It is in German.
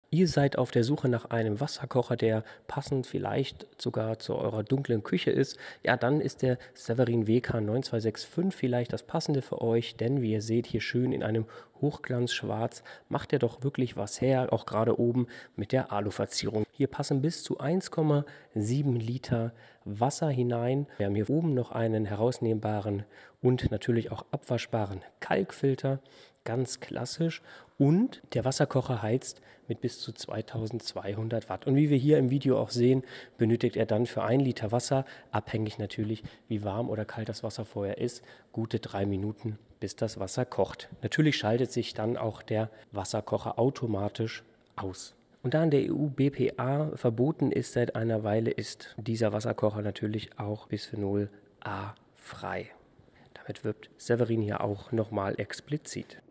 Ihr seid auf der Suche nach einem Wasserkocher, der passend vielleicht sogar zu eurer dunklen Küche ist. Ja, dann ist der Severin WK9265 vielleicht das Passende für euch, denn wie ihr seht, hier schön in einem Hochglanzschwarz macht er doch wirklich was her, auch gerade oben mit der Aluverzierung. Hier passen bis zu 1,7 Liter Wasser hinein. Wir haben hier oben noch einen herausnehmbaren und natürlich auch abwaschbaren Kalkfilter, ganz klassisch. Und der Wasserkocher heizt mit bis zu 2200 Watt. Und wie wir hier im Video auch sehen, benötigt er dann für 1 Liter Wasser, abhängig natürlich, wie warm oder kalt das Wasser vorher ist, gute 3 Minuten, bis das Wasser kocht. Natürlich schaltet sich dann auch der Wasserkocher automatisch aus. Und da in der EU BPA verboten ist seit einer Weile, ist dieser Wasserkocher natürlich auch Bisphenol A frei. Damit wirbt Severin hier auch nochmal explizit.